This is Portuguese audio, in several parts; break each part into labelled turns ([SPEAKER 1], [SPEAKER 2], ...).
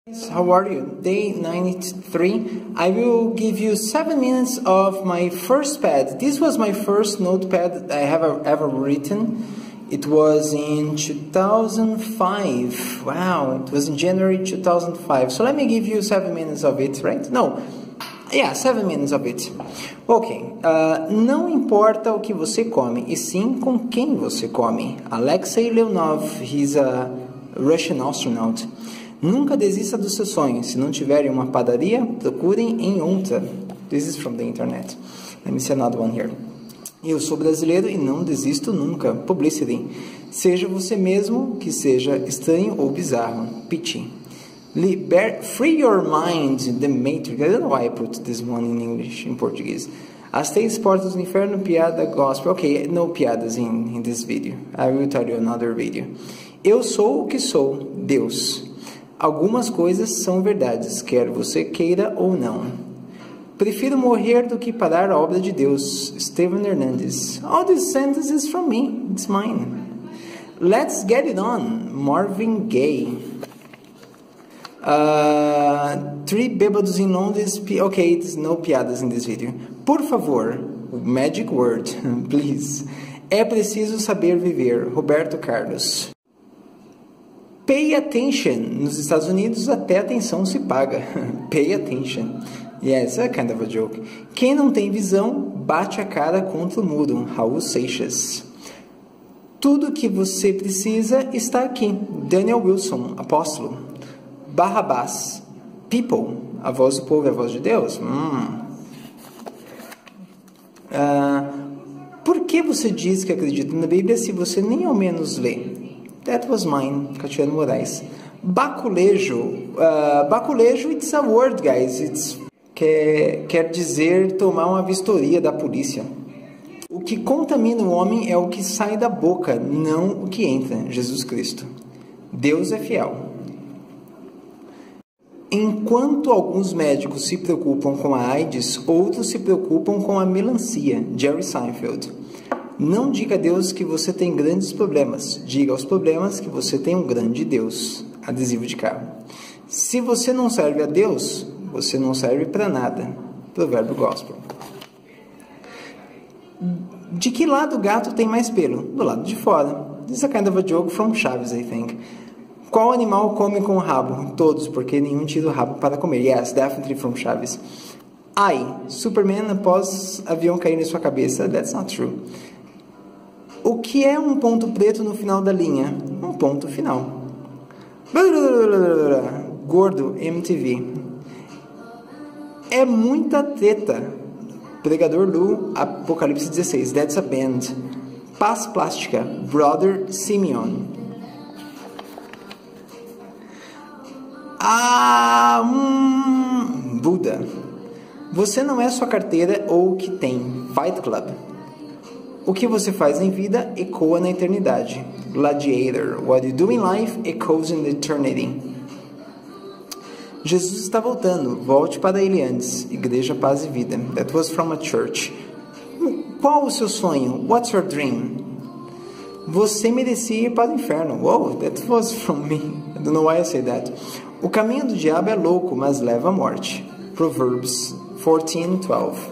[SPEAKER 1] How are you? Day 93. I will give you 7 minutes of my first pad. This was my first notepad I have ever written. It was in 2005. Wow, it was in January 2005. So let me give you 7 minutes of it, right? No. Yeah, 7 minutes of it. Ok. Não importa o que você come, e sim com quem você come. Alexei Leonov, he's a Russian astronaut. Nunca desista dos seus sonhos. Se não tiverem uma padaria, procurem em outra. This is from the internet. Let me see another one here. Eu sou brasileiro e não desisto nunca. Publicity. Seja você mesmo, que seja estranho ou bizarro. Pitchy. Free your mind, the Matrix. I don't know why I put this one in English, in Portuguese. As 3 portas do inferno, piada, gospel. Ok, no piadas in this video. I will tell you another video. Eu sou o que sou, Deus. Algumas coisas são verdades, quer você queira ou não. Prefiro morrer do que parar a obra de Deus. Steven Hernandez. All these sentences from me. It's mine. Let's get it on. Marvin Gaye. 3 bêbados em Londres. Ok, there's no piadas in this video. Por favor, magic word, please. É preciso saber viver. Roberto Carlos. Pay attention. Nos Estados Unidos, até atenção se paga. Pay attention. Yes, a kind of a joke. Quem não tem visão, bate a cara contra o muro. Raul Seixas. Tudo que você precisa está aqui. Daniel Wilson, apóstolo. Barrabás. People. A voz do povo é a voz de Deus. Por que você diz que acredita na Bíblia se você nem ao menos lê? That was mine, Catiano Moraes. Baculejo. Baculejo, it's a word, guys. Quer dizer tomar uma vistoria da polícia. O que contamina o homem é o que sai da boca, não o que entra. Jesus Cristo. Deus é fiel. Enquanto alguns médicos se preocupam com a AIDS, outros se preocupam com a melancia. Jerry Seinfeld. Não diga a Deus que você tem grandes problemas. Diga aos problemas que você tem um grande Deus. Adesivo de carro. Se você não serve a Deus, você não serve para nada. Provérbio Gospel. De que lado o gato tem mais pelo? Do lado de fora. This is a kind of a joke from Chaves, I think. Qual animal come com o rabo? Todos, porque nenhum tira o rabo para comer. Yes, definitely from Chaves. Ai, Superman após avião cair em sua cabeça. That's not true. O que é um ponto preto no final da linha? Um ponto final. Gordo, MTV. É muita treta. Pregador Lu, Apocalipse 16. That's a band. Paz Plástica, Brother Simeon. Buda. Você não é sua carteira ou o que tem. Fight Club. O que você faz em vida ecoa na eternidade. Gladiator. What you do in life echoes in eternity. Jesus está voltando. Volte para ele antes. Igreja, paz e vida. That was from a church. Qual o seu sonho? What's your dream? Você merecia ir para o inferno. Wow, that was from me. I don't know why I say that. O caminho do diabo é louco, mas leva à morte. Proverbs 14:12.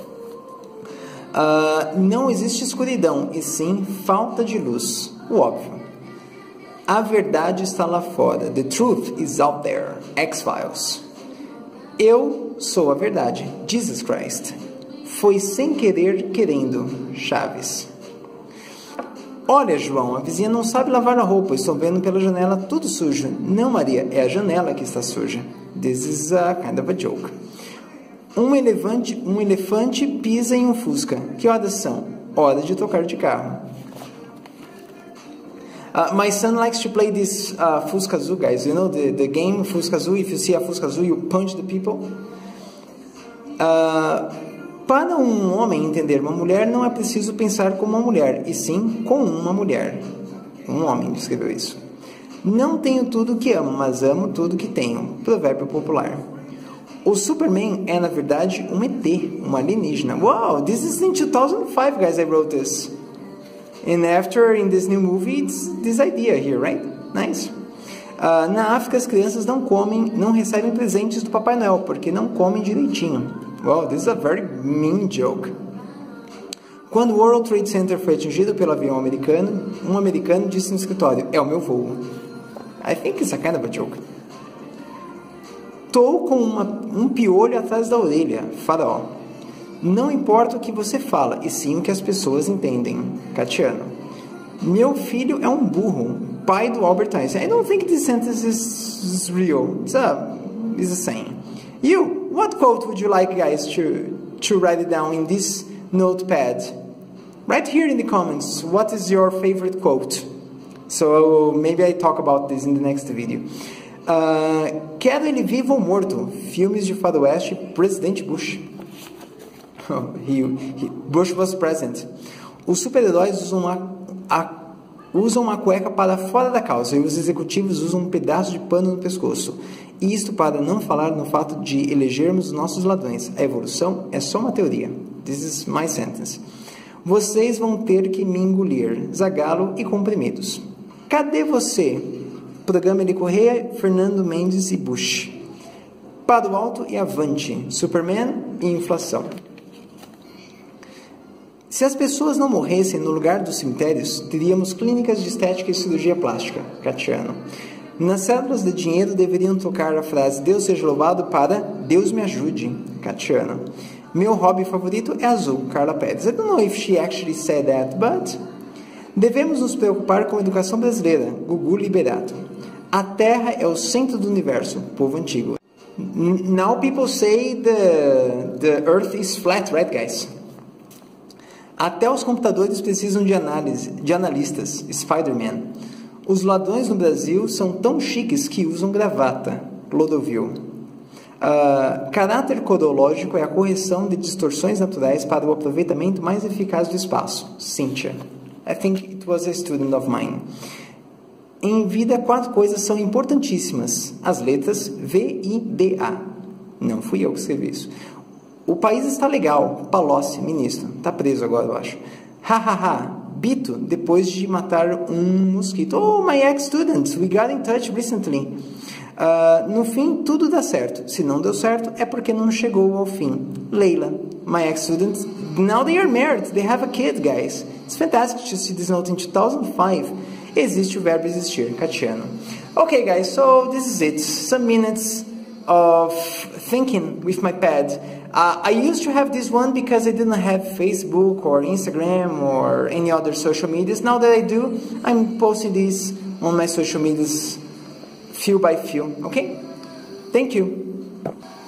[SPEAKER 1] Não existe escuridão, e sim falta de luz. O óbvio. A verdade está lá fora. The truth is out there. X-Files. Eu sou a verdade. Jesus Christ. Foi sem querer, querendo. Chaves. Olha, João, a vizinha não sabe lavar a roupa. Estou vendo pela janela tudo sujo. Não, Maria, é a janela que está suja. This is a kind of a joke. Um elefante pisa em um fusca. Que horas são? Hora de trocar de carro. My son likes to play this Fusca Azul, guys. You know the game Fusca Azul? If you see a Fusca Azul, you punch the people. Para um homem entender uma mulher, não é preciso pensar como uma mulher, e sim com uma mulher. Um homem escreveu isso. Não tenho tudo que amo, mas amo tudo que tenho. Provérbio popular. O Superman é, na verdade, um ET, um alienígena. Wow, this is in 2005, guys, I wrote this. And after, in this new movie, it's this idea here, right? Nice. Na África, as crianças não recebem presentes do Papai Noel, porque não comem direitinho. Wow, this is a very mean joke. Quando o World Trade Center foi atingido pelo avião americano, um americano disse no escritório, é o meu voo. I think it's a kind of a joke. Tô com um piolho atrás da orelha, Faraó. Não importa o que você fala, e sim o que as pessoas entendem, Catiano. Meu filho é um burro, pai do Albert Einstein. I don't think this sentence is real. It's a saying. You, what quote would you like, guys, to write it down in this notepad? Write here in the comments, what is your favorite quote? So maybe I talk about this in the next video. Quero ele vivo ou morto. Filmes de faroeste, Presidente Bush. Bush was present. Os super-heróis usam uma cueca para fora da calça e os executivos usam um pedaço de pano no pescoço. Isto para não falar no fato de elegermos nossos ladrões. A evolução é só uma teoria. This is my sentence. Vocês vão ter que me engolir, Zagallo e comprimidos. Cadê você? Programa de Correia, Fernando Mendes e Bush. Para o alto e avante, Superman e inflação. Se as pessoas não morressem no lugar dos cemitérios, teríamos clínicas de estética e cirurgia plástica, Catiano. Nas células de dinheiro deveriam tocar a frase Deus seja louvado para Deus me ajude, Catiano. Meu hobby favorito é azul, Carla Pérez. I don't know if she actually said that, but... Devemos nos preocupar com a educação brasileira, Gugu Liberato. A Terra é o centro do universo, povo antigo. Now people say the Earth is flat, right, guys? Até os computadores precisam de analistas, Spider-Man. Os ladrões no Brasil são tão chiques que usam gravata, Clodovil. Caráter codológico é a correção de distorções naturais para o aproveitamento mais eficaz do espaço, Cynthia. I think it was a student of mine. Em vida, 4 coisas são importantíssimas. As letras V-I-D-A. Não fui eu que escrevi isso. O país está legal. Palocci, ministro. Está preso agora, eu acho. Ha. Bito, depois de matar um mosquito. Oh, my ex-student. We got in touch recently. No fim, tudo dá certo. Se não deu certo, é porque não chegou ao fim. Leila, my ex-student. Now they are married. They have a kid, guys. It's fantastic to see this note in 2005. Existe o verbo existir, Catiano. Okay, guys, so this is it. Some minutes of thinking with my pad. I used to have this one because I didn't have Facebook or Instagram or any other social medias. Now that I do, I'm posting this on my social medias few by few, okay? Thank you.